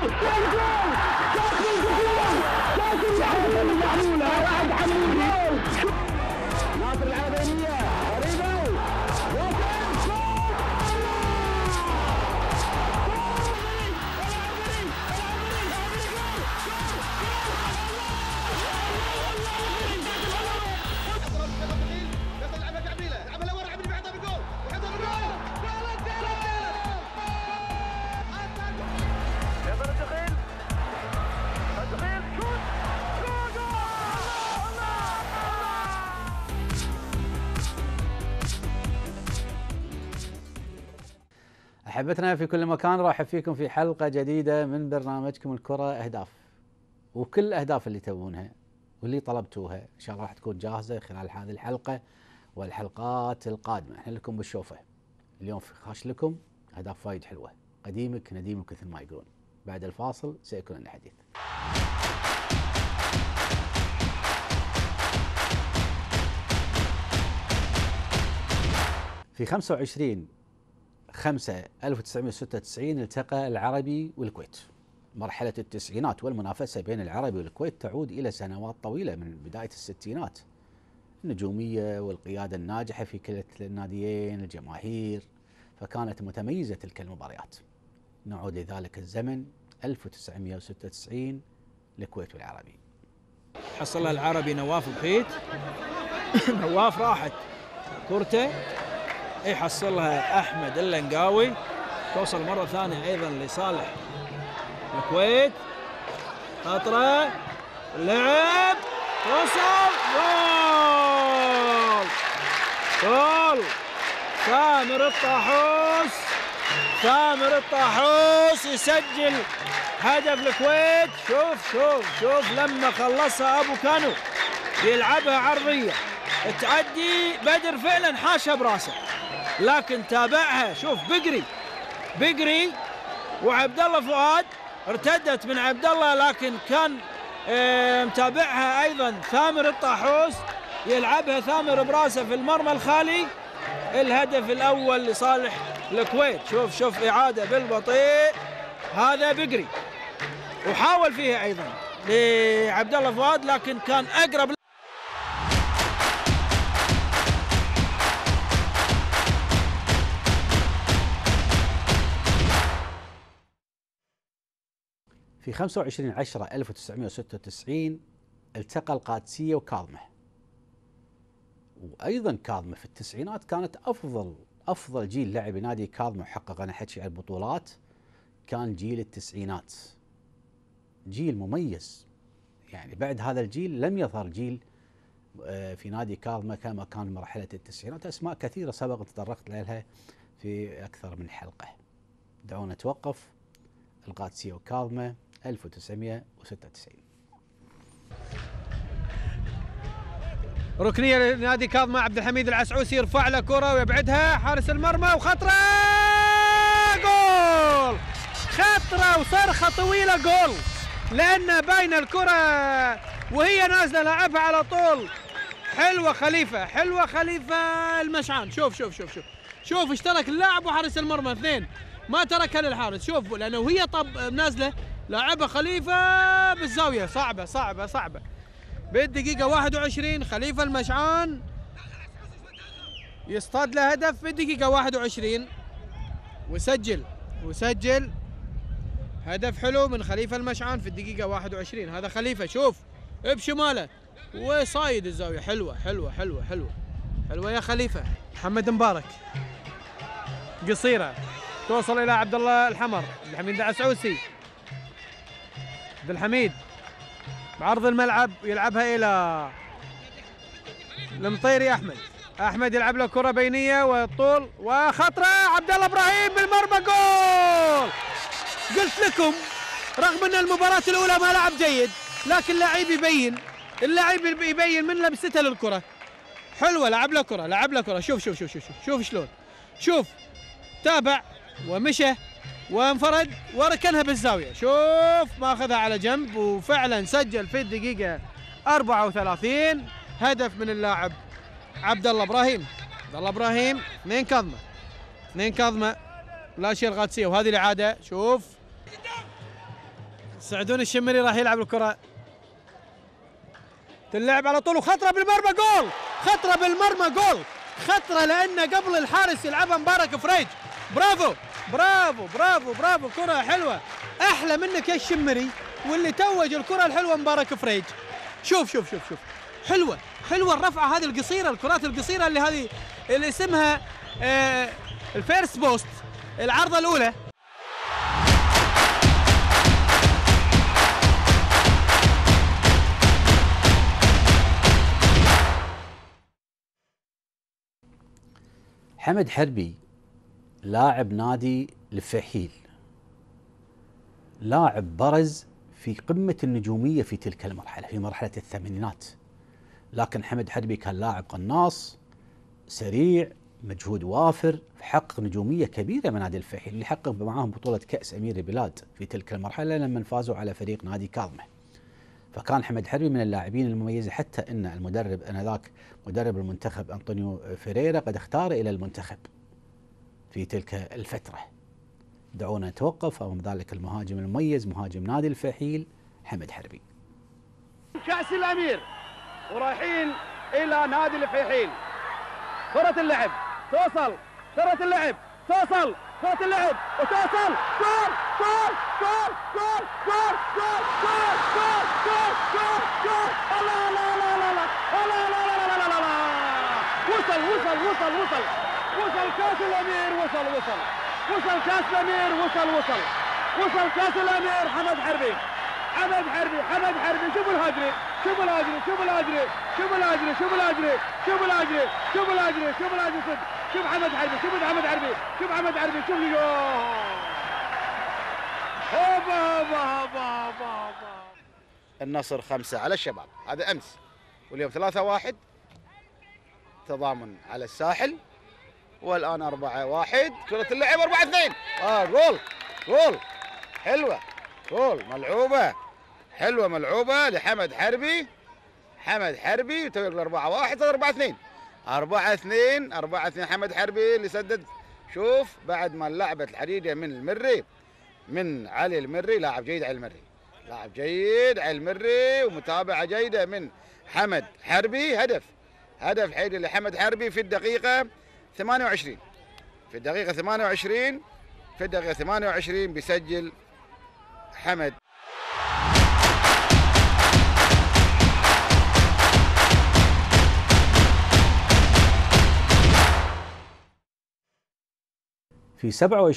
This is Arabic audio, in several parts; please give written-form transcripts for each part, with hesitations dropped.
ناصر العربية قريبة أحبتنا في كل مكان، رحب فيكم في حلقة جديدة من برنامجكم الكرة أهداف. وكل الأهداف اللي تبونها واللي طلبتوها إن شاء الله راح تكون جاهزة خلال هذه الحلقة والحلقات القادمة. احنا لكم بالشوفة اليوم خاش لكم أهداف وايد حلوة، قديمك نديمك مثل ما يقولون. بعد الفاصل سيكون لنا حديث. في 25/5/1996 التقى العربي والكويت. مرحلة التسعينات والمنافسة بين العربي والكويت تعود إلى سنوات طويلة من بداية الستينات. النجومية والقيادة الناجحة في كلا الناديين، الجماهير، فكانت متميزة تلك المباريات. نعود لذلك الزمن 1996 الكويت والعربي. حصلها العربي نواف بخيت. نواف راحت كورته، يحصلها احمد اللنقاوي، توصل مره ثانيه ايضا لصالح الكويت، خطره لعب، توصل جول، جول ثامر الطاحوس. ثامر الطاحوس يسجل هدف الكويت. شوف لما خلصها ابو كانو يلعبها عرضيه تعدي، بدر فعلا حاشها براسه لكن تابعها. شوف بقري وعبد الله فؤاد، ارتدت من عبد الله لكن كان متابعها ايضا ثامر الطاحوس، يلعبها ثامر براسه في المرمى الخالي. الهدف الاول لصالح الكويت. شوف اعاده بالبطيء، هذا بقري وحاول فيها ايضا لعبد الله فؤاد لكن كان اقرب. في 25/10/1996 التقى القادسية وكاظمة. وأيضا كاظمة في التسعينات كانت أفضل جيل لعب نادي كاظمة وحقق، أنا حكي عن البطولات، كان جيل التسعينات، جيل مميز. يعني بعد هذا الجيل لم يظهر جيل في نادي كاظمة كما كان مرحلة التسعينات. أسماء كثيرة سبق تطرقت لها في أكثر من حلقة. دعونا نتوقف. القادسية وكاظمة 1996. ركنية لنادي كاظمة، عبد الحميد العسعوسي يرفع له كرة ويبعدها حارس المرمى، وخطرة جول، خطرة وصرخة طويلة جول، لأن باينة الكرة وهي نازلة لاعبها على طول. حلوة خليفة المشعان. شوف اشترك اللاعب وحارس المرمى اثنين، ما تركها للحارس. شوف لأنه وهي نازلة لاعبها خليفة بالزاوية، صعبة. بالدقيقة 21 خليفة المشعان يصطاد له هدف في الدقيقة 21 وسجل هدف حلو من خليفة المشعان في الدقيقة 21. هذا خليفة، شوف بشماله وصايد الزاوية. حلوة يا خليفة. محمد مبارك قصيرة توصل إلى عبد الله الحمر، عبد الحميد العسعوسي، عبد الحميد بعرض الملعب يلعبها إلى المطيري. أحمد يلعب له كرة بينية والطول وخطرة، عبد الله إبراهيم بالمرمى، جول. قلت لكم رغم أن المباراة الأولى ما لعب جيد لكن اللاعب يبين من لمسته للكرة. حلوة، لعب له كرة. شوف شلون، شوف تابع ومشى وانفرد وركنها بالزاوية. شوف ماخذها على جنب، وفعلا سجل في الدقيقة 34 هدف من اللاعب عبد الله ابراهيم. اثنين كاظمة لا شيء القادسية. وهذه الإعادة، شوف سعدون الشمري راح يلعب الكرة، تلعب على طول وخطرة بالمرمى جول، خطرة بالمرمى جول، خطرة لأن قبل الحارس يلعبها مبارك فريج. برافو برافو برافو برافو، كرة حلوة، أحلى منك يا الشمري، واللي توج الكرة الحلوة مبارك فريج. شوف شوف شوف شوف، حلوة حلوة الرفعة هذه القصيرة، الكرات القصيرة اللي هذه اللي اسمها الفيرست بوست، العرضة الأولى. حمد حربي لاعب نادي الفحيل، لاعب برز في قمة النجومية في تلك المرحلة، في مرحلة الثمانينات. لكن حمد حربي كان لاعب قناص سريع، مجهود وافر، حقق نجومية كبيرة من نادي الفحيل، اللي حقق معاهم بطولة كأس أمير البلاد في تلك المرحلة لما فازوا على فريق نادي كاظمة. فكان حمد حربي من اللاعبين المميزة، حتى ان المدرب انذاك مدرب المنتخب أنطونيو فيريرا قد اختار الى المنتخب في تلك الفترة. دعونا نتوقف امام ذلك المهاجم المميز، مهاجم نادي الفحيل حمد حربي. كأس الأمير ورايحين إلى نادي الفحيل. كرة اللعب توصل، كرة اللعب توصل، كرة اللعب وتوصل، جول جول جول جول جول جول جول جول جول جول جول. لا لا لا لا لا لا لا لا لا لا لا. وصل وصل وصل وصل وصل كأس الأمير، وصل وصل وصل كأس الأمير، وصل وصل وصل كأس الأمير. حمد حربي حمد حربي حمد حربي. شوفوا الهجري، شوفوا الهجري، شوفوا الهجري، شوفوا الهجري، شوفوا الهجري، شوفوا الهجري، شوفوا الهجري، شوفوا الهجري. شوف حمد حربي، شوف حمد حربي، شوف حمد حربي، شوف لي. هوبا هوبا هوبا هوبا. النصر 5 على الشباب، هذا امس، واليوم 3-1 تضامن على الساحل، والان 4-1 كرة اللعب 4-2. جول جول حلوة، جول ملعوبة حلوة، ملعوبة لحمد حربي. حمد حربي وتوقف 4-1 صار 4-2 4-2 4-2. حمد حربي اللي سدد. شوف بعد ما لعبت الحديدة من المري، من علي المري، لاعب جيد علي المري، لاعب جيد علي المري، ومتابعة جيدة من حمد حربي. هدف حيدي لحمد حربي في الدقيقة 28، في الدقيقة 28 في الدقيقة 28 بيسجل حمد. في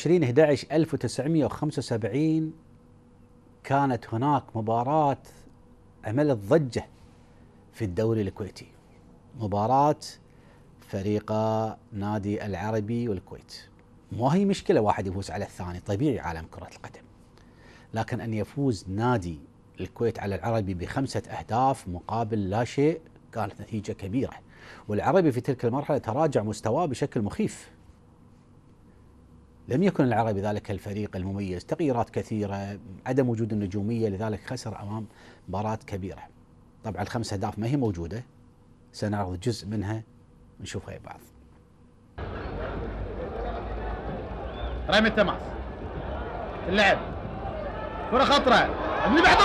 27/11/1975 كانت هناك مباراة عملت ضجة في الدوري الكويتي، مباراة فريقا نادي العربي والكويت. ما هي مشكلة واحد يفوز على الثاني، طبيعي عالم كرة القدم، لكن أن يفوز نادي الكويت على العربي ب5 أهداف مقابل لا شيء كانت نتيجة كبيرة. والعربي في تلك المرحلة تراجع مستواه بشكل مخيف، لم يكن العربي ذلك الفريق المميز، تغييرات كثيرة، عدم وجود النجومية، لذلك خسر أمام مباراة كبيرة. طبعا ال5 أهداف ما هي موجودة، سنعرض جزء منها ونشوفها يا بعض. رمي التماس، اللعب، كرة خطرة، ابن بعد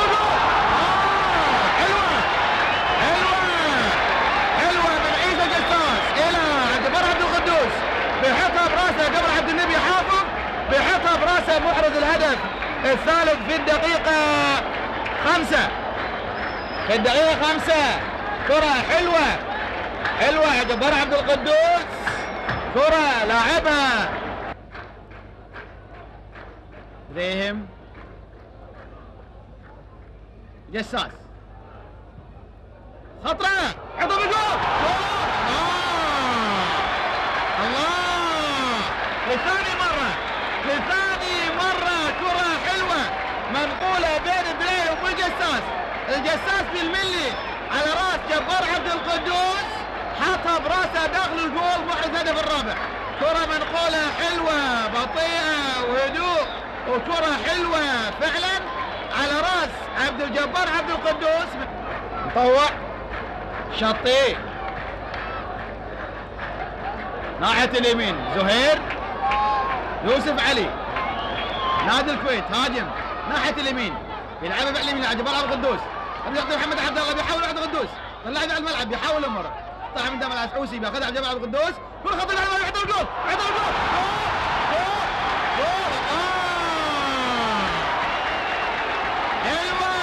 حلوة من عيسى جساس إلى عبد البر عبد القدوس، بيحطها براسه قبل عبد النبي حافظ، بيحطها براسه محرز الهدف الثالث في الدقيقة 5. في الدقيقة 5 كرة حلوة عبد البر عبد القدوس، كرة لاعبها ريهم جساس، خطرة حطها بالجول. الله، لثاني مرة كرة حلوة منقولة بين بلاي والجساس، الجساس بالملي على راس جبار عبد القدوس، حطها براسه داخل الجول، محرز هدف الرابع. كرة منقولة حلوة بطيئة وهدوء، وكرة حلوة فعلا على راس عبد الجبار عبد القدوس. مطوع شطي ناحية اليمين، زهير يوسف علي نادي الكويت هاجم ناحية اليمين، يلعبها باليمين على جبال عبد القدوس، يعطي محمد عبد الله بيحاول عبد القدوس، اللاعب على الملعب بيحاول يمر، طلع من دام العسعوسي بياخذها على جبل عبد القدوس، كل خط الهجمه يحط الجول، يحط الجول. جول حلوه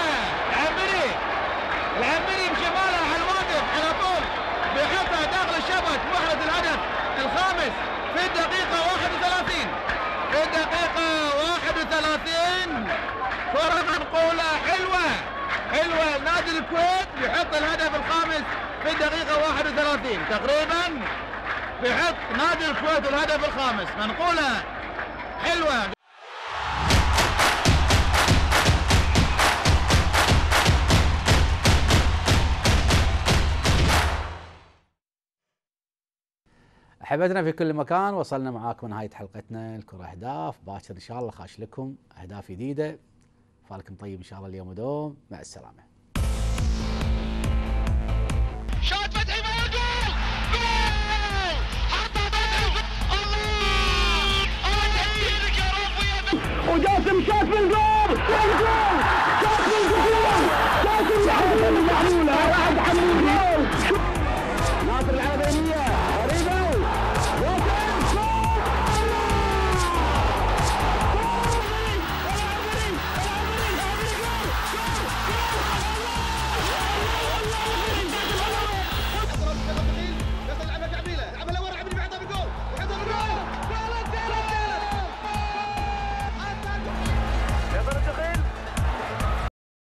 العمري بشماله على الواقف على طول بيحطها داخل الشبك، محرز الهدف الخامس في الدقيقه 31. في الدقيقه 31 كره منقوله حلوه نادي الكويت بيحط الهدف الخامس في الدقيقه 31 تقريبا، بيحط نادي الكويت الهدف الخامس، منقوله حلوه. احبتنا في كل مكان، وصلنا معاكم نهايه حلقتنا الكره اهداف. باكر ان شاء الله خاش لكم اهداف جديده. فالكم طيب ان شاء الله اليوم ودوم. مع السلامه.